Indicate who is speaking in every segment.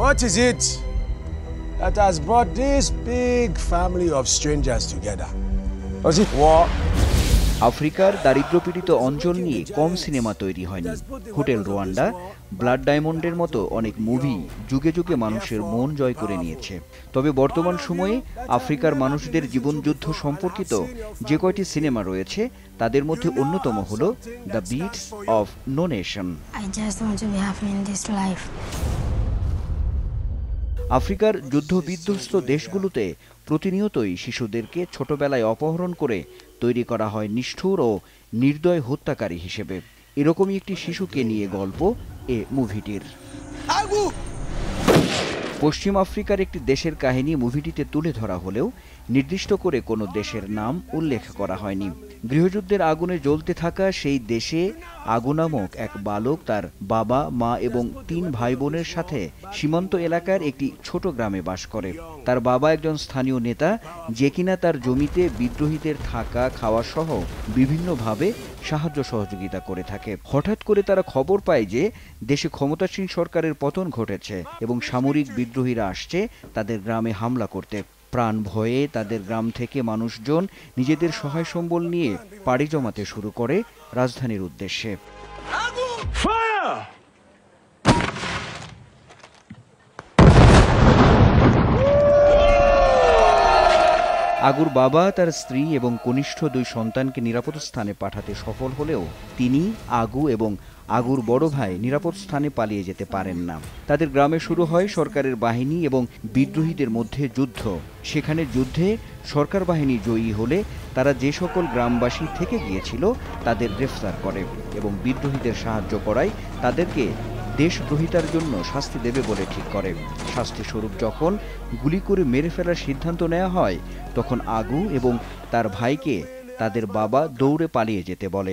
Speaker 1: What is it that has brought this big family of strangers together? Was it war?
Speaker 2: আফ্রিকার দারিদ্র্যপীড়িত অঞ্চল নিয়ে কম cinema তৈরি হয়নি। Hotel Rwanda, blood ডায়মন্ডের মতো অনেক মুভি যুগে যুগে মানুষের মন জয় করে নিয়েছে। তবে বর্তমান সময়ে আফ্রিকার মানুষদের জীবনযুদ্ধ সম্পর্কিত যে কয়টি সিনেমা রয়েছে তাদের মধ্যে অন্যতম হল the beasts of no nation. আফ্রিকার যুদ্ধ বিধ্বস্ত দেশগুলোতে প্রতিনিয়তই শিশুদেরকে ছোটবেলায় অপহরণ করে তৈরি করা হয় নিষ্ঠুর ও নির্দয় হত্যাকারী হিসেবে। এরকমই একটি শিশুকে নিয়ে গল্প এ মুভিটির। পশ্চিম আফ্রিকার একটি দেশের কাহিনী মুভিটিতে তুলে ধরা হলেও নির্দিষ্ট করে কোনো দেশের নাম উল্লেখ করা হয়নি। গৃহযুদ্ধের আগুনে জ্বলতে থাকা সেই দেশে আগু নামক এক বালক তার বাবা, মা এবং 3 ভাই বোনের সাথে সীমান্ত এলাকার একটি ছোট গ্রামে বাস করে। তার বাবা একজন স্থানীয় নেতা, যে কিনা তার জমিতে বিদ্রোহীদের থাকা, খাওয়া সহ বিভিন্নভাবে সাহায্য সহযোগিতা করে থাকে। হঠাৎ করে তারা খবর পায় যে দেশে ক্ষমতাসীন সরকারের পতন ঘটেছে এবং সামরিক বিদ্রোহীরা আসছে তাদের গ্রামে হামলা করতে। প্রাণ ভয়ে তাদের গ্রাম থেকে মানুষজন নিজেদের সহায় সম্বল নিয়ে পাড়ি জমাতে শুরু করে রাজধানীর উদ্দেশ্যে। আগুর বাবা তার স্ত্রী এবং কনিষ্ঠ 2 সন্তানকে নিরাপদ স্থানে পাঠাতে সফল হলেও তিনি, আগু এবং আগুর বড় ভাই নিরাপদ স্থানে পালিয়ে যেতে পারেন না। তাদের গ্রামে শুরু হয় সরকারের বাহিনী এবং বিদ্রোহীদের মধ্যে যুদ্ধ। সেখানে যুদ্ধে সরকার বাহিনী জয়ী হলে তারা যে সকল গ্রামবাসী থেকে গিয়েছিল তাদের গ্রেফতার করে এবং বিদ্রোহীদের সাহায্য করায় তাদেরকে দেশদ্রোহিতার জন্য শাস্তি দেবে বলে ঠিক করে। শাস্তিস্বরূপ যখন গুলি করে মেরে ফেলার সিদ্ধান্ত নেওয়া হয় তখন আগু এবং তার ভাইকে তাদের বাবা দৌড়ে পালিয়ে যেতে বলে।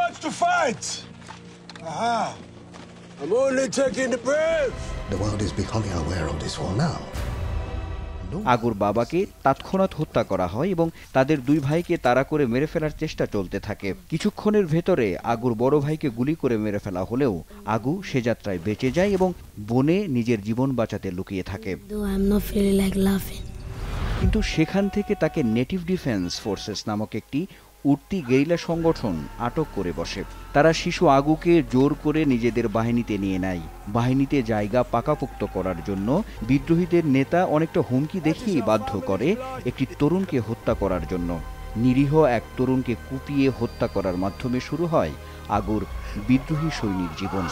Speaker 2: আগুর বাবাকে তৎক্ষণাৎ হত্যা করা হয় এবং তাদের 2 ভাইকে তাড়া করে মেরে ফেলার চেষ্টা চলতে থাকে। কিছুক্ষণের ভেতরে আগুর বড় ভাইকে গুলি করে মেরে ফেলা হলেও আগু সে যাত্রায় বেঁচে যায় এবং বনে নিজের জীবন বাঁচাতে লুকিয়ে থাকে। কিন্তু সেখান থেকে তাকে নেটিভ ডিফেন্স ফোর্সেস নামক একটি উঠতি গেরিলা সংগঠন আটক করে বসে। তারা শিশু আগুকে জোর করে নিজেদের বাহিনীতে নিয়ে নেয়। বাহিনীতে জায়গা পাকাপোক্ত করার জন্য বিদ্রোহীদের নেতা অনেকটা হুমকি দেখিয়ে বাধ্য করে একটি তরুণকে হত্যা করার জন্য। নিরীহ এক তরুণকে কুপিয়ে হত্যা করার মাধ্যমে শুরু হয় আগুর বিদ্রোহী সৈনিক জীবন।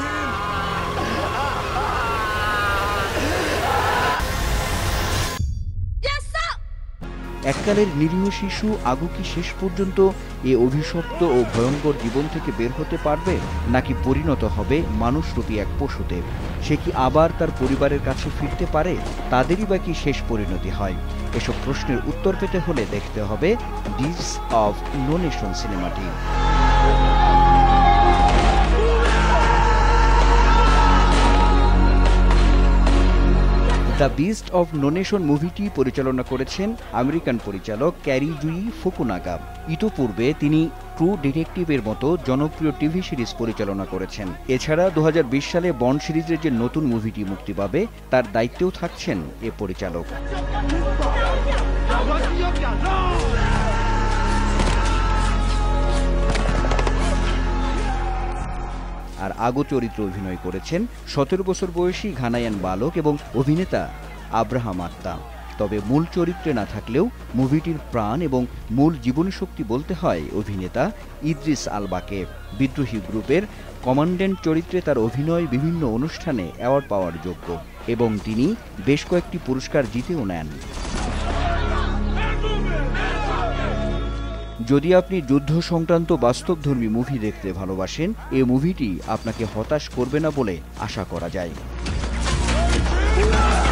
Speaker 2: এককালের নিরীহ শিশু আগু কি শেষ পর্যন্ত এ অভিশপ্ত ও ভয়ঙ্কর জীবন থেকে বের হতে পারবে, নাকি পরিণত হবে মানুষরূপী এক পশুতে? সে কি আবার তার পরিবারের কাছে ফিরতে পারে? তাদেরই বা কি শেষ পরিণতি হয়? এসব প্রশ্নের উত্তর পেতে হলে দেখতে হবে বিটস অফ নো নেশন সিনেমাটি। The beast of no nation মুভিটি পরিচালনা করেছেন আমেরিকান পরিচালক ক্যারি জুই ফুকুনাগা। ইতোপূর্বে তিনি ট্রু ডিটেকটিভের মতো জনপ্রিয় টিভি সিরিজ পরিচালনা করেছেন। এছাড়া 2020 সালে বন্ড সিরিজের যে নতুন মুভিটি মুক্তি পাবে তার দায়িত্বেও থাকছেন এ পরিচালক। আর আগু চরিত্রে অভিনয় করেছেন 17 বছর বয়সী ঘানায়ান বালক এবং অভিনেতা আব্রাহাম আত্তাহ। তবে মূল চরিত্রে না থাকলেও মুভিটির প্রাণ এবং মূল জীবনীশক্তি বলতে হয় অভিনেতা ইদ্রিস আলবাকে। বিদ্রোহী গ্রুপের কমান্ড্যান্ট চরিত্রে তার অভিনয় বিভিন্ন অনুষ্ঠানে অ্যাওয়ার্ড পাওয়ার যোগ্য এবং তিনি বেশ কয়েকটি পুরস্কার জিতেও নেন। যদি আপনি যুদ্ধ সংক্রান্ত বাস্তবধর্মী মুভি দেখতে ভালোবাসেন, এই মুভিটি আপনাকে হতাশ করবে না বলে আশা করা যায়।